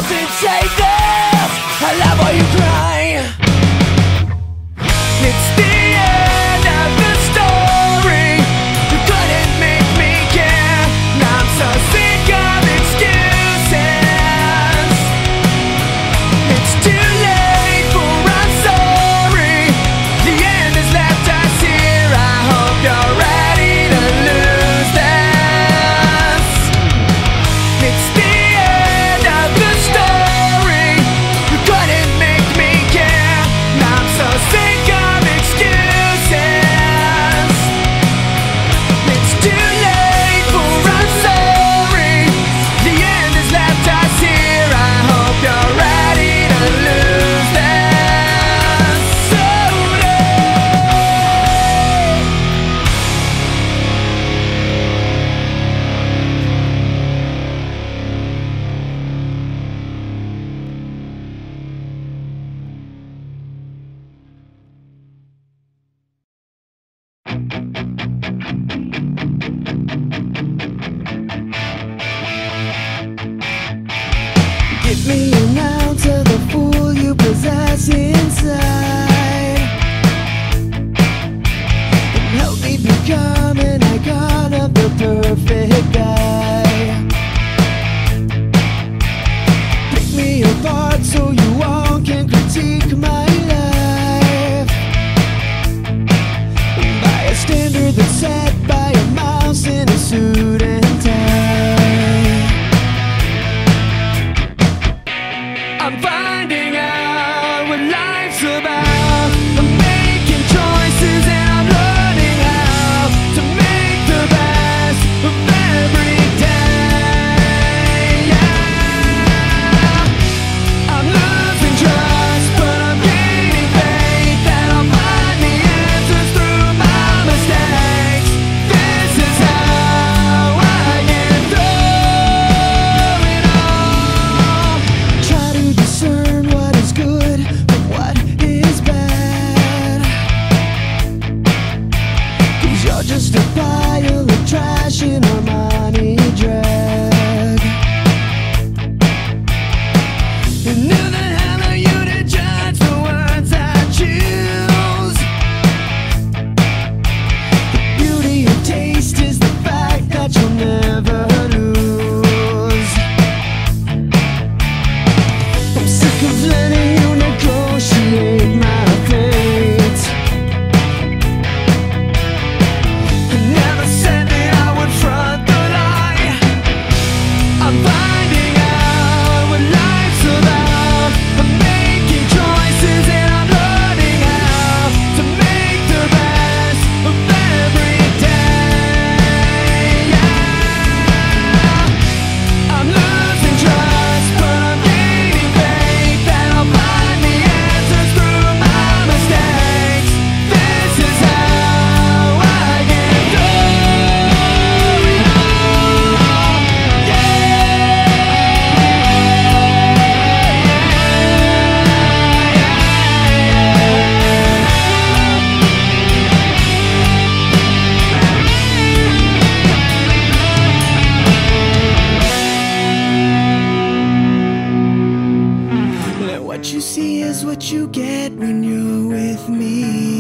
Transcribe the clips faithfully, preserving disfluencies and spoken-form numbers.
doesn't say this. I love how you cry. It's the end of the story. You couldn't make me care. Now I'm so sick of excuses. It's too late for I'm sorry. The end has left us here. I hope you're ready to lose this. It's the end of the story. You couldn't make me care. Now I'm so sick of excuses. It's too late for I'm sorry. The end has left us here. I hope you're ready to lose this. So give me an ounce of the fool you possess inside, and help me become an icon of the perfect guy. Pick me apart so you all can critique my life by a standard that's set by a mouse in a suit and tie. I'm finding out what life's about. I'm making choices and I'm learning how to make the best of every day. Yeah. I'm losing trust, but I'm gaining faith that I'll find the answers through my mistakes. This is how I get through it all. Try to discern what is good from what is bad, 'cause you're just a pile of trash in our money drag. And who the hell are you to judge the words I choose? The beauty of taste is the fact that you'll never lose. I'm sick of letting you negotiate my fate. I never said that I would front the lie. I'm finding out what life's about. I'm making choices and I'm learning how to make the best of every day. Yeah. I'm losing trust, but I'm gaining faith that I'll find the answers through my mistakes. This is how I get through it all. And what you see is what you get when you're with me.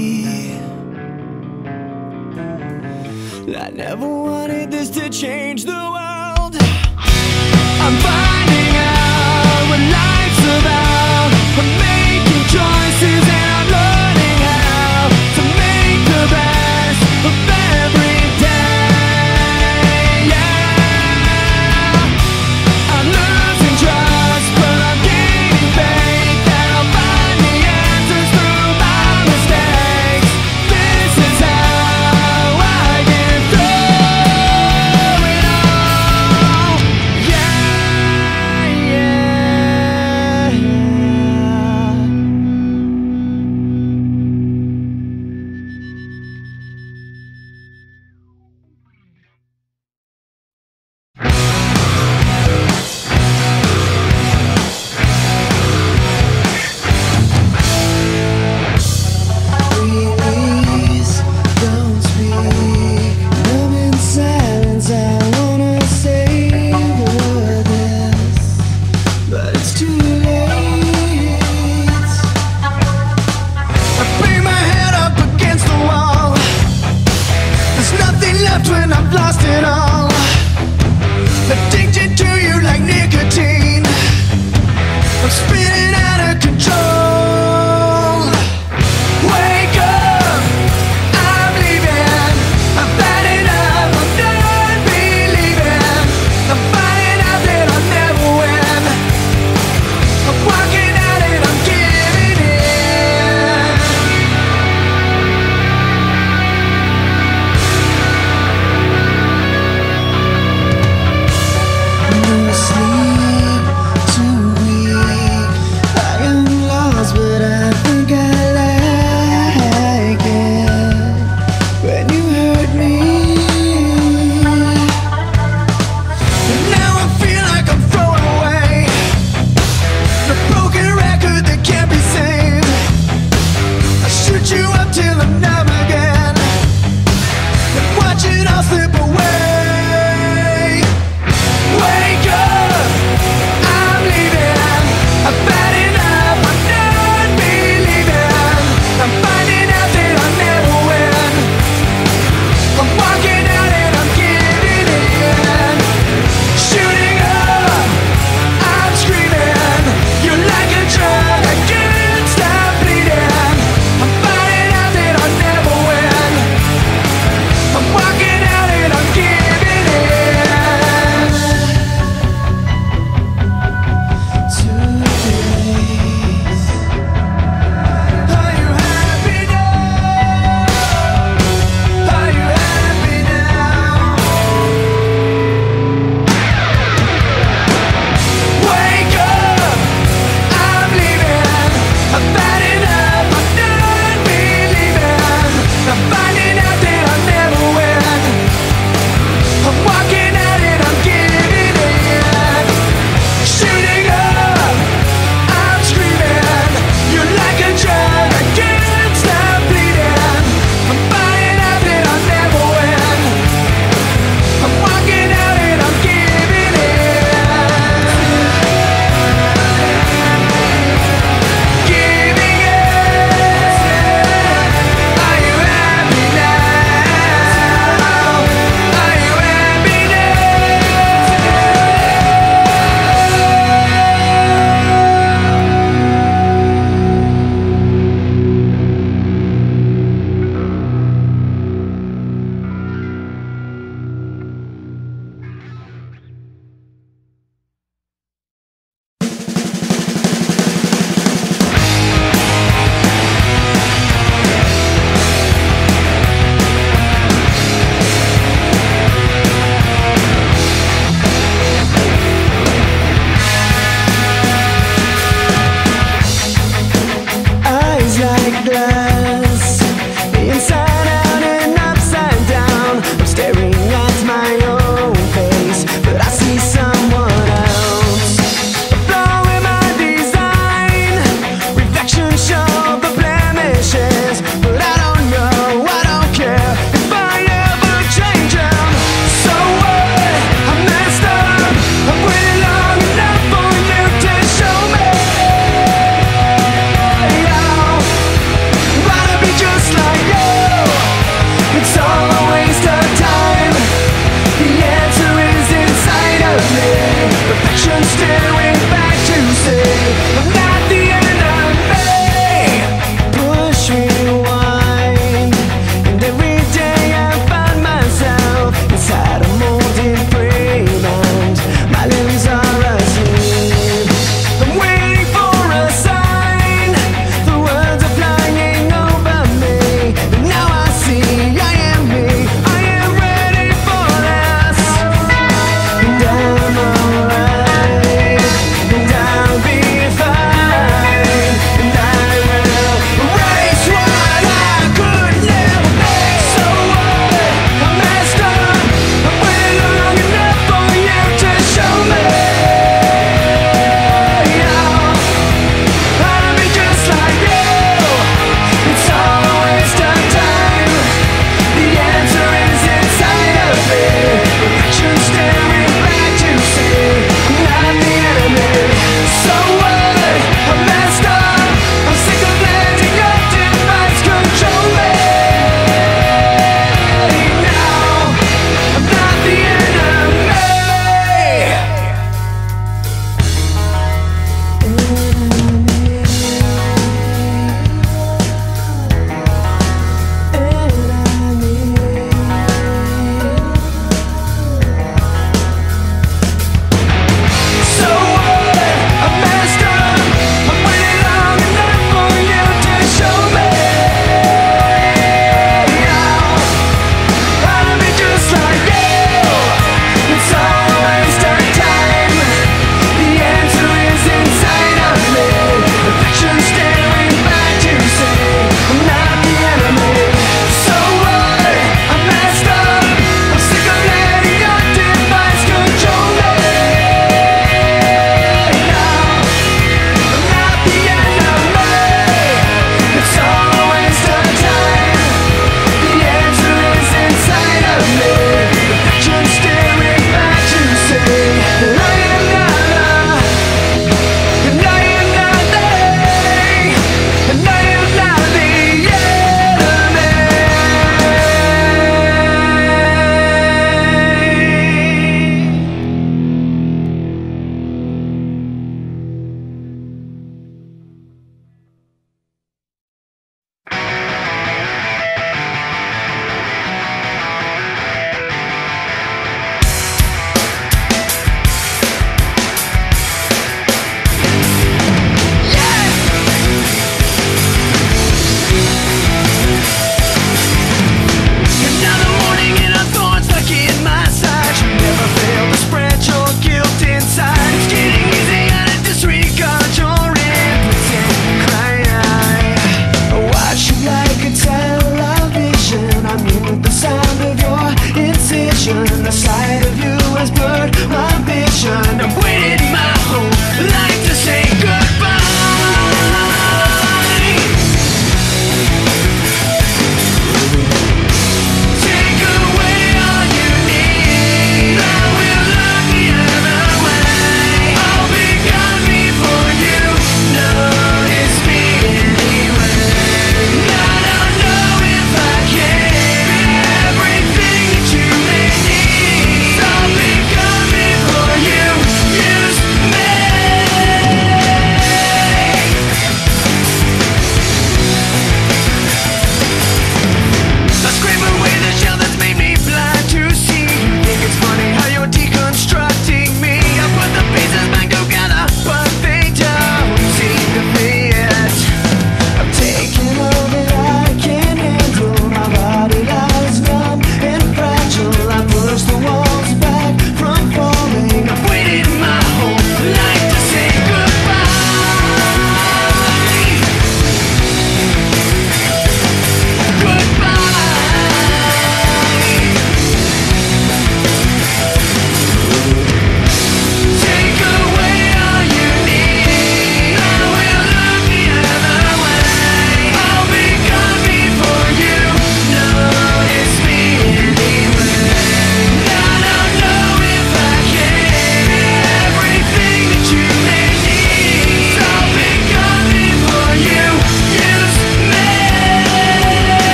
I never wanted this to change the world. I'm finding out what life's about. I'm making choices and I'm learning how to make the best of every day. Yeah. I'm losing trust, but I'm gaining faith that I'll find the answers through my mistakes. This is how I get through it all. Yeah.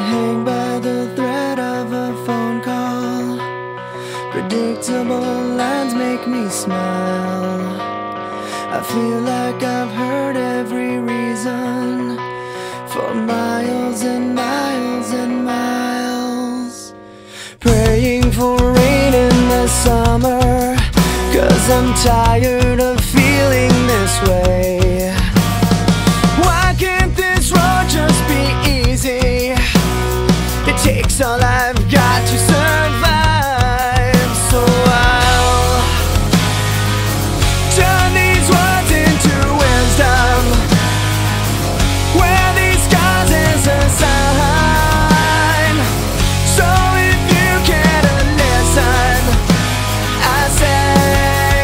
hang by the thread of a phone call. Predictable lines make me smile. I feel like I've heard every reason for miles and miles and miles. Praying for rain in the summer, 'cause I'm tired of feeling this way. Why can't this road just be easy? It takes all I've got to survive. So I'll turn these words into wisdom, wear these scars as a sign. So if you care to listen, I say,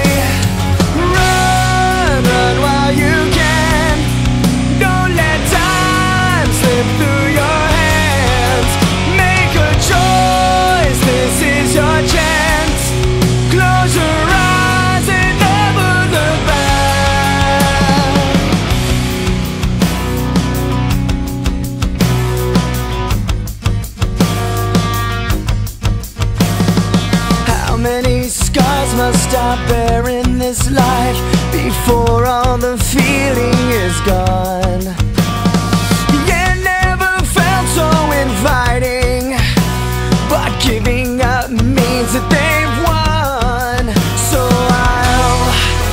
run, run while you can. Don't let time slip through your hands. Make a choice, this is your chance. Close your eyes and never look back. How many scars must I bear in this life before all the feeling is gone? Yeah, never felt so inviting, but giving up means that they've won. So I'll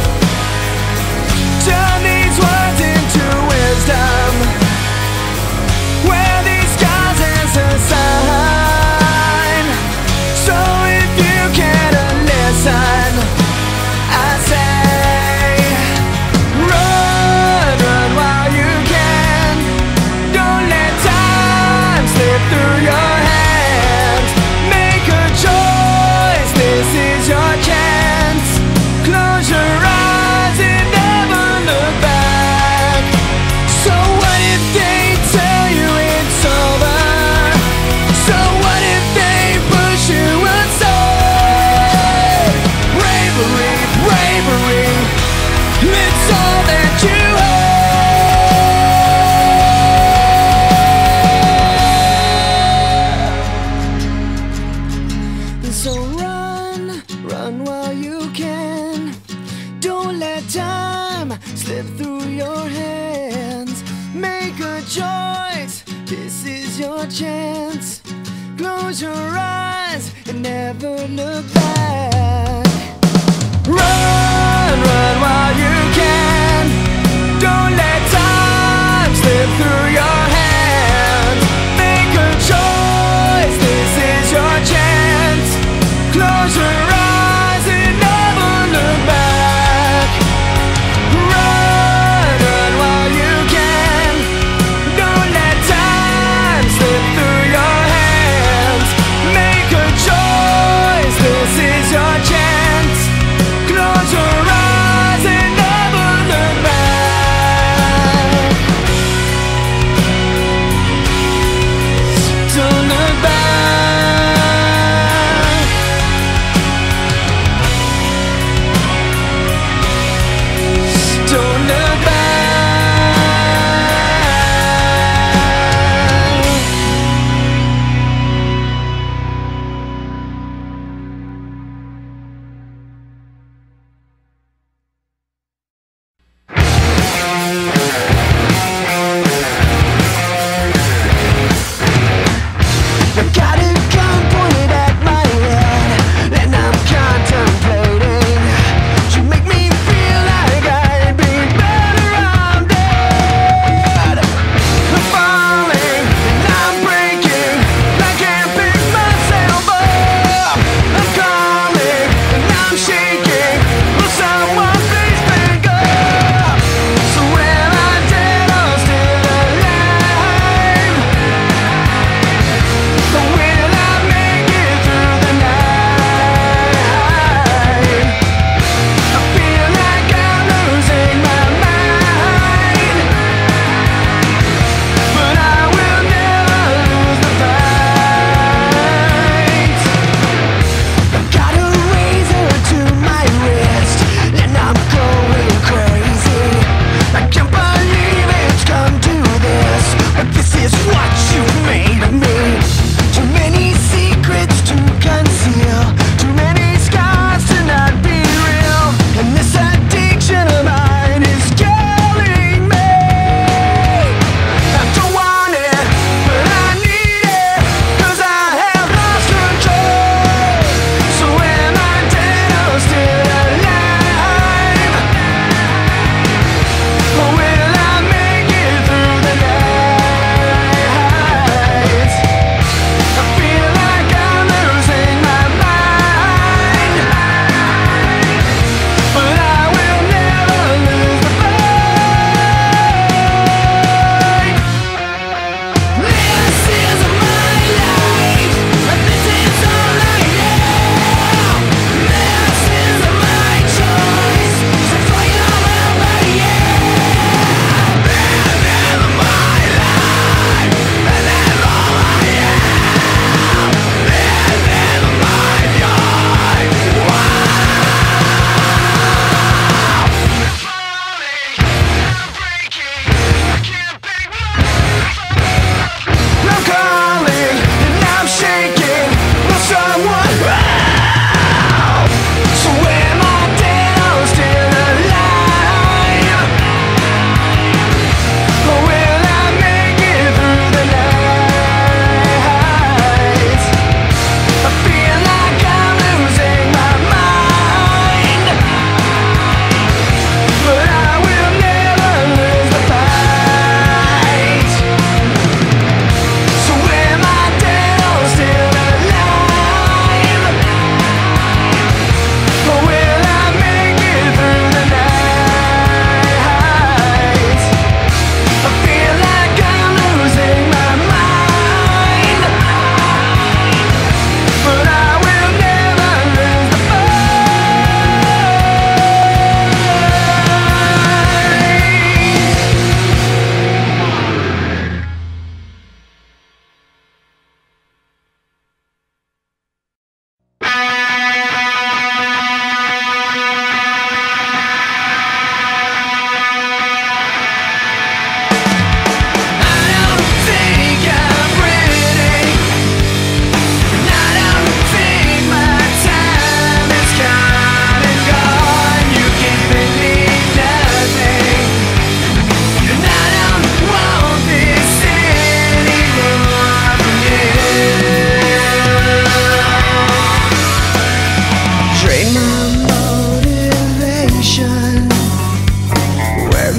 turn these words into wisdom, wear these scars as a sign. So if you care to listen, I say, run, run while you can. Don't let time slip through your hands. Make a choice, this is your chance. Close your eyes and never look back. So what if they tell you it's over? So what if they push you aside? Bravery, bravery, it's all that you have. So run, run while you can. Don't let time slip through your hands. Make a choice, this is your chance. Close your eyes and never look back. Run, run while you can. Don't let time slip through your hands. Make a choice, this is your chance. Close your eyes and never look back. Run, run while you can. Don't let time slip through your hands. Make a choice, this is your chance. Close your eyes and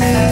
Thank